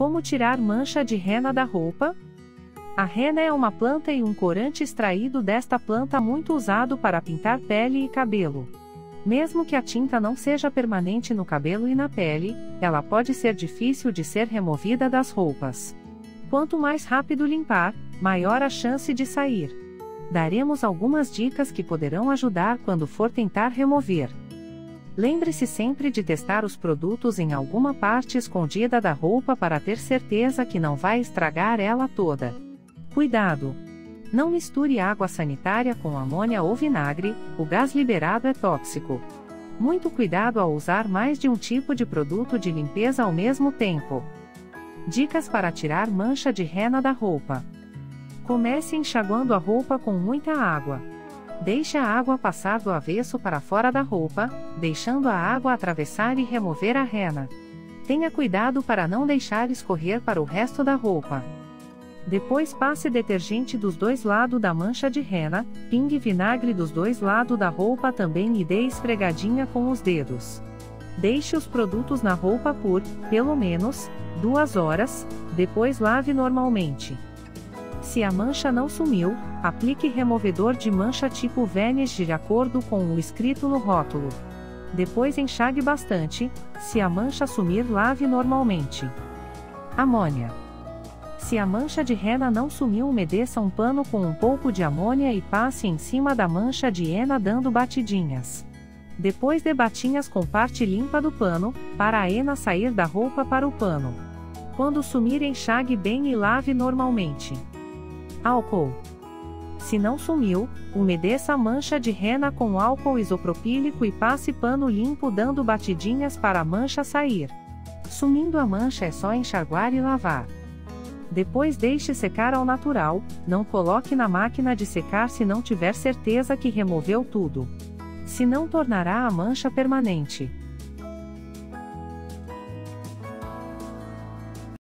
Como tirar mancha de rena da roupa? A rena é uma planta e um corante extraído desta planta muito usado para pintar pele e cabelo. Mesmo que a tinta não seja permanente no cabelo e na pele, ela pode ser difícil de ser removida das roupas. Quanto mais rápido limpar, maior a chance de sair. Daremos algumas dicas que poderão ajudar quando for tentar remover. Lembre-se sempre de testar os produtos em alguma parte escondida da roupa para ter certeza que não vai estragar ela toda. Cuidado! Não misture água sanitária com amônia ou vinagre, o gás liberado é tóxico. Muito cuidado ao usar mais de um tipo de produto de limpeza ao mesmo tempo. Dicas para tirar mancha de rena da roupa. Comece enxaguando a roupa com muita água. Deixe a água passar do avesso para fora da roupa, deixando a água atravessar e remover a rena. Tenha cuidado para não deixar escorrer para o resto da roupa. Depois passe detergente dos dois lados da mancha de rena, pingue vinagre dos dois lados da roupa também e dê esfregadinha com os dedos. Deixe os produtos na roupa por, pelo menos, 2 horas, depois lave normalmente. Se a mancha não sumiu, aplique removedor de mancha tipo Vanish de acordo com o escrito no rótulo. Depois enxague bastante, se a mancha sumir lave normalmente. Amônia. Se a mancha de rena não sumiu, umedeça um pano com um pouco de amônia e passe em cima da mancha de rena dando batidinhas. Depois dê batinhas com parte limpa do pano, para a rena sair da roupa para o pano. Quando sumir, enxague bem e lave normalmente. Álcool. Se não sumiu, umedeça a mancha de rena com álcool isopropílico e passe pano limpo dando batidinhas para a mancha sair. Sumindo a mancha é só enxaguar e lavar. Depois deixe secar ao natural, não coloque na máquina de secar se não tiver certeza que removeu tudo. Senão tornará a mancha permanente.